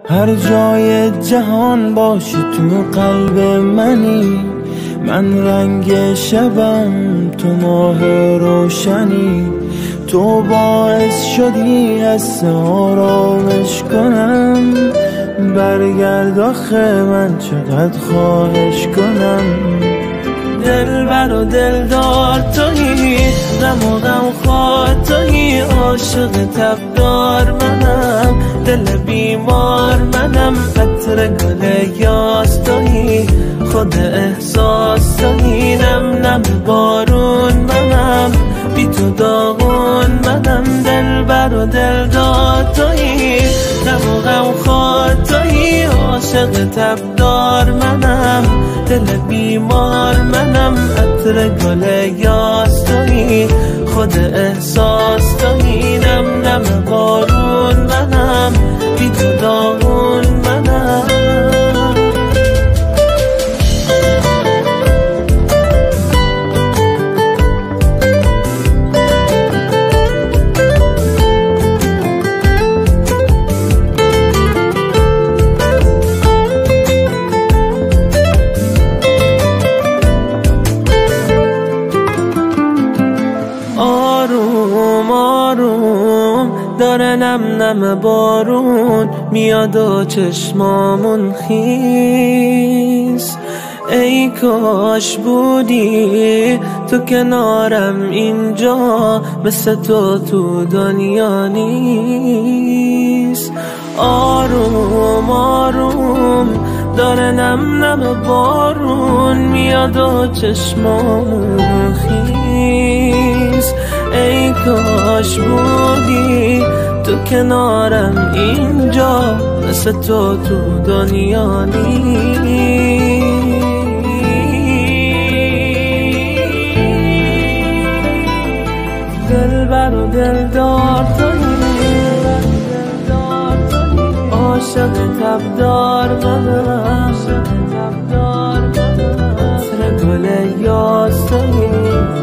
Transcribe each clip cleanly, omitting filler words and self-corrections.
هر جای جهان باشی تو قلب منی، من رنگ شبم تو ماه روشنی. تو باعث شدی حس آرامش کنم، برگرد آخه من چقدر خواهش کنم. دلبر و دلدار تویی، غم و غمخوار تویی، عاشق تبدار منم، دل بیمار منم، عطر گل یاس تویی، خود احساس تویی، نم نم بارون منم، بی تو داغون منم. دلبر و دلدار تویی، غم و غمخوار تویی، عاشق تبدار منم، دل بیمار منم، عطر گل یاس تویی، خود احساس تویی، نم نم بارون منم، بی تو داغون منم. آروم آروم داره نم نم بارون میاد و چشمامون خیس. ای کاش بودی تو کنارم اینجا، مثل تو دنیا نیست. آروم آروم داره نم نم بارون میاد و چشمامون خیس. ای کاش بودی تو کنارم اینجا، مثل تو دنیا نیست. دلبر و دلدار تویی، عاشق تبدار منم، عطر گل یاس تویی،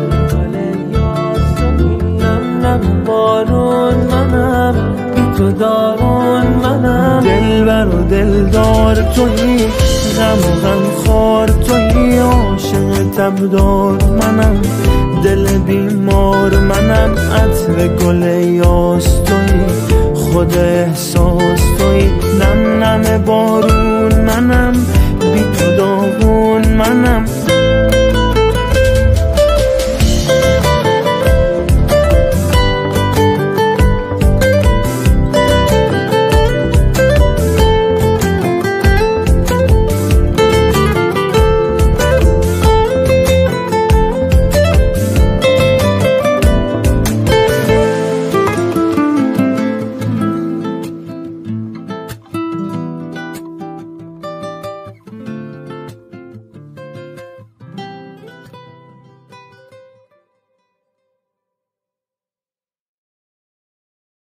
نم نم بارون منم، بی تو دارون منم. دلبر و دلدار تویی، غم و غمخوار تویی، عاشق تبدار منم، دل بیمار منم، عطر گل یاس تویی، خود احساس تویی، نم نم بارون منم، بی تو داغون منم.